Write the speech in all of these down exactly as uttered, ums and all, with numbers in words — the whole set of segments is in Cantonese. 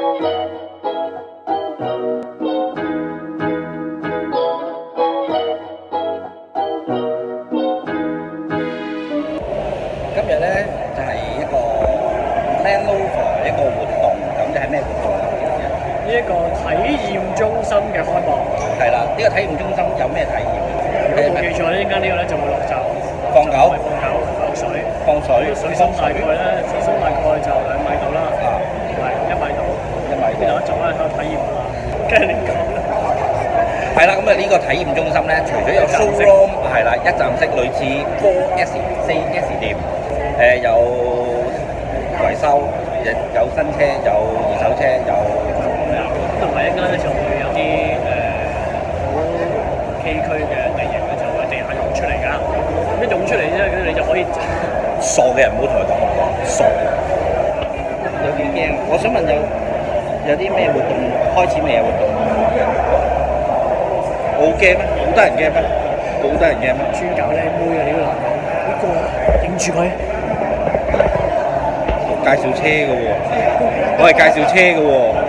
今日咧就係一個 Land Rover 一個活動，咁就係咩活動啊？ 呢一個體驗中心嘅開幕。 係啦，呢個體驗中心有咩體驗？ 如果冇記錯咧，陣間呢個咧就會落閘放狗、 放狗、放水、 放水、 水深大概咧，水深大概就兩米度啦，係一米度， 一米度。 然後一陣咧喺度體驗啦，跟住你講啦。 係啦，咁啊呢個體驗中心咧，除咗有 showroom 係啦，一站式類似 四 S 四 S 店，誒有維修，亦有新車，有二手車，有同埋一間咧就會有啲誒好崎嶇嘅地形咧，就喺地下湧出嚟㗎。咁一湧出嚟咧，跟住你就可以傻嘅人唔好同佢講咁多，傻。有啲驚，我想問有有啲咩活動開始未啊？活動？好驚咩？好多人驚咩？好多人驚咩？ 專搞靚妹啊！你都難講，呢個影住佢。 介紹車嘅喎，我係介紹車嘅喎。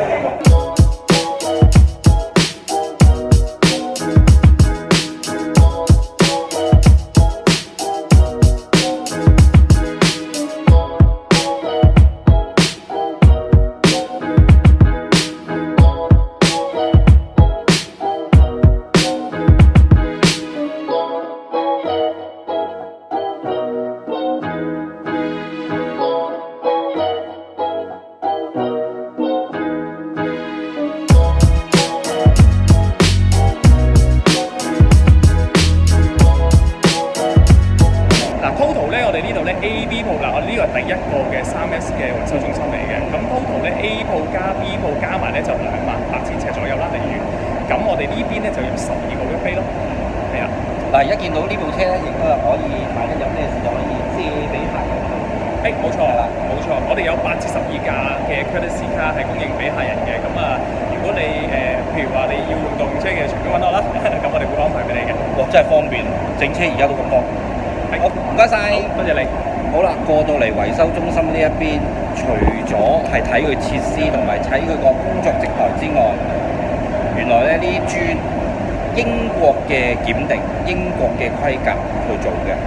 A B 鋪嗱，我哋呢個係第一個嘅三 S 嘅維修中心嚟嘅。咁 total 咧 A 鋪加 B 鋪加埋咧就兩萬八千尺左右啦，例如。咁我哋呢邊咧就有十二個嘅飛咯。係啊。嗱，而家見到呢部車咧，亦都係可以買得有咩事就可以借俾客人。誒，冇錯啦，冇錯。我哋有八至十二架嘅 courtesy car 係供應俾客人嘅。咁啊，如果你誒、呃、譬如話你要用動車嘅，隨便揾我啦。咁我哋會安排俾你嘅。哇，真係方便，整車而家都咁方便。好，唔該晒，多謝你。好啦，過到嚟維修中心呢一邊，除咗係睇佢設施同埋睇佢個工作值台之外，原來咧呢啲磚英國嘅檢定、英國嘅規格去做嘅。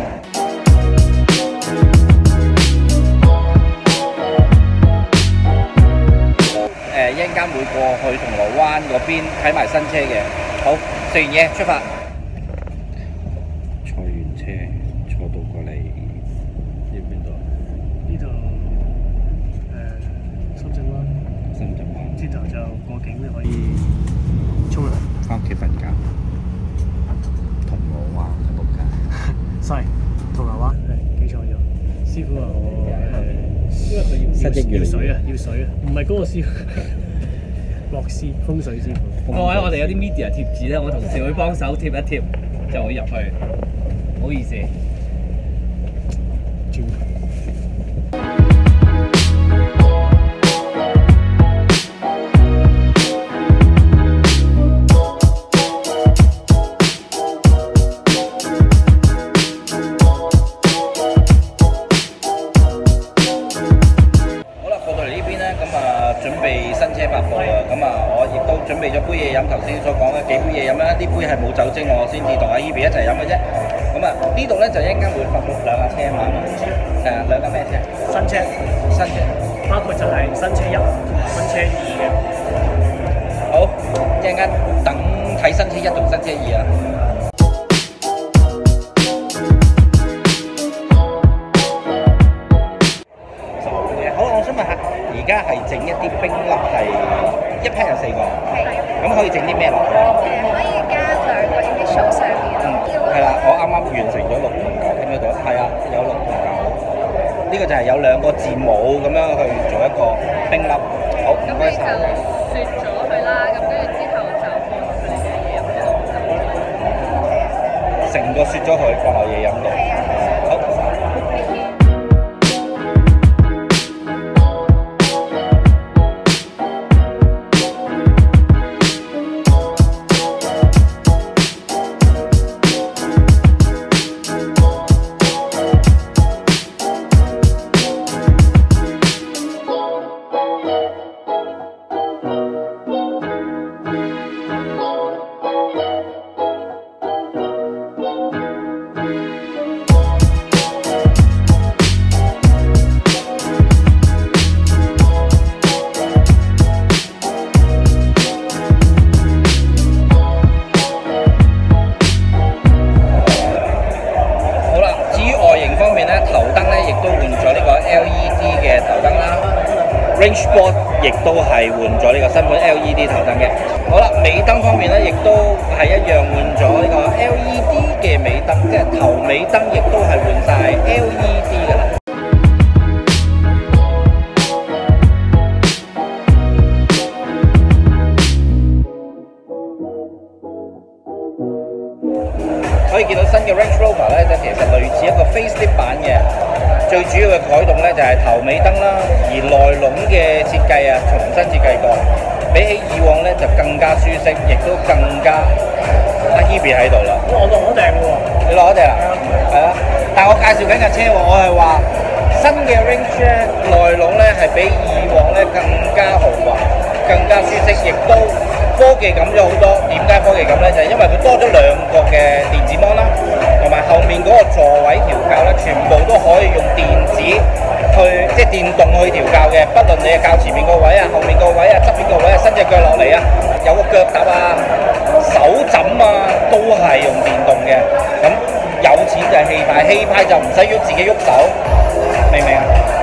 誒，一陣間會過去銅鑼灣嗰邊睇埋新車嘅。好，食完嘢出發。坐完車，坐到過嚟。要邊度？ 呢度誒深圳灣。 深圳灣。 之後就過境咧可以沖涼。 翻屋企瞓覺。銅鑼灣嘅仆街。 sorry，銅鑼灣係記錯咗。師傅話我誒，因為佢要要水啊，要水啊，唔係嗰個師傅。樂師風水師傅。 各位，我哋有啲 media 貼紙咧，我同事會幫手貼一貼，就會入去。唔好意思。 轉準備新車發貨啊！咁啊，我亦都準備咗杯嘢飲，頭先所講嘅幾杯嘢飲啦。呢杯係冇酒精，我先至同阿 Hebe 一齊飲嘅啫。咁啊，呢度咧就一陣間會發布兩架車嘛。誒，兩架咩車？ 新車， 新車， 包括就係新車一同埋新車二嘅。 好，一陣間等睇新車一同新車二啊！而家係整一啲冰粒，係一 pack 有四個，咁可以整啲咩落去？ 誒，可以加兩個 initial 上面。 嗯，係啦，我啱啱完成咗六同九，聽得到？係啊，有六同九。呢個就係有兩個字母咁樣去做一個冰粒。好，唔該晒。 咁你就雪咗佢啦，咁跟住之後就放落去你嘅嘢飲度。 成個雪咗佢，放落嘢飲度。 係啊。 好。 Range Sport 亦都係換咗呢個新款 L E D 頭燈嘅。好啦，尾燈方面咧，亦都係一樣換咗呢個 L E D 嘅尾燈，即係頭尾燈亦都係換晒 L E D 㗎啦。可以見到新嘅 Range Rover 咧，就其實類似一個 facelift 版嘅，最主要嘅改動咧就係頭尾燈啦，而內籠嘅設計啊重新設計過，比起以往咧就更加舒適，亦都更加阿 Hebe 喺度啦。 我攞攞訂喎， 你攞訂啦？係啦，但係我介紹緊架車喎，我係話新嘅 Range 咧內籠咧係比以往咧更加豪華、更加舒適，亦都科技感咗好多。點解科技感咧？就係、是、因為佢多咗兩個嘅電子芒啦，同埋後面嗰個座位調校咧，全部都可以用電子去即係電動去調校嘅。不論你係校前面個位啊、後面個位啊、側邊個位啊、伸隻腳落嚟啊，有個腳踏啊、手枕啊，都係用電動嘅。咁有錢就係氣派，氣派就唔使喐自己喐手，明唔明啊？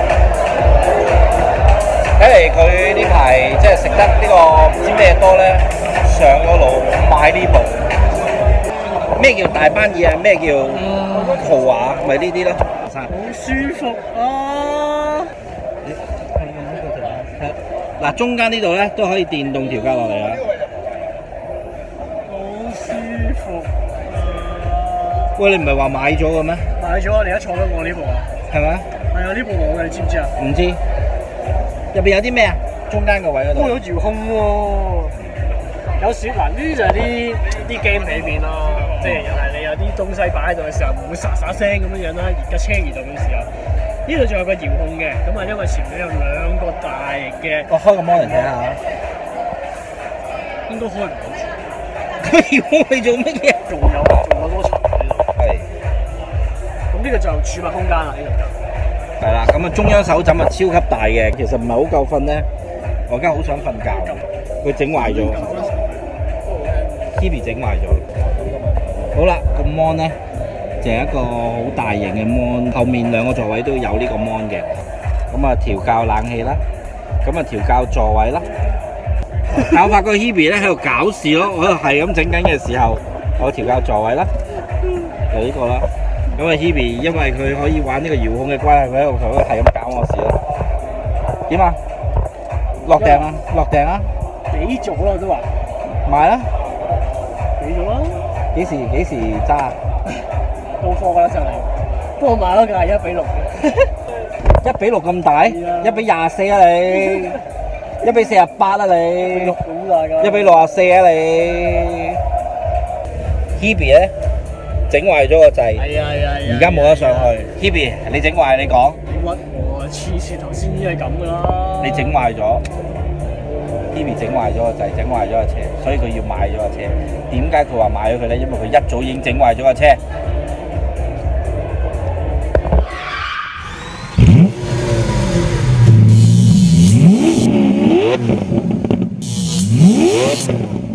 睇嚟佢呢排即係食得呢個唔知咩多咧，上咗腦買呢部。咩叫大班椅啊？咩叫豪華？咪呢啲咯。 好舒服啊！ 嗱，中間呢度咧都可以電動調校落嚟啊！ 好舒服啊！ 喂，你唔係話買咗嘅咩？ 買咗啊！你而家坐緊我呢部啊？ 係咪？ 係啊，呢部我嘅，你知唔知啊？ 唔知。入邊有啲咩啊？中間個位嗰度。 都有遙控喎，有雪嗱，呢啲就係啲啲 game 裏面咯，即係又係你有啲東西擺喺度嘅時候，唔會沙沙聲咁樣樣啦。而家車移動嘅時候，呢度仲有個遙控嘅，咁啊，因為前面有兩個大嘅， 我開個 mon 嚟睇下， 應該開唔到住。 佢遙控係做乜嘢？ 仲有仲有多層喺度。 係。 咁呢個就儲物空間啦，呢度就。 係啦，咁啊中央手枕啊超級大嘅，其實唔係好夠瞓咧。我而家好想瞓覺，佢整壞咗 ，Hebe 整壞咗。好啦，個 mon 咧就係一個好大型嘅 mon， 後面兩個座位都有呢個 mon 嘅。咁啊調校冷氣啦，咁啊調校座位啦。但我發覺 Hebe 咧喺度搞事咯，我喺度係咁整緊嘅時候，我調校座位啦，就呢個啦。咁啊 Hebe 因為佢可以玩呢個遙控嘅關係，佢喺度佢係咁搞我事咯。點啊？落訂啊！落訂啊！ 俾咗啦都話。 買啦！ 俾咗啦！ 幾時幾時揸？ 到貨㗎啦就嚟。不過買嗰架係一比六嘅。 一比六咁大？一比廿四啊你！一比四十八啊你！ 六好大㗎。 一比六十四啊你 ！Hebe 咧整壞咗個掣， 係啊係啊係啊！ 而家冇得上去。Hebe 你整壞你講。 你屈我啊！次次頭先已經係咁㗎啦。 你整壞咗 ，Hebe 整壞咗個掣，整壞咗個車，所以佢要買咗個車。點解佢話買咗佢咧？因為佢一早已經整壞咗個車。嗯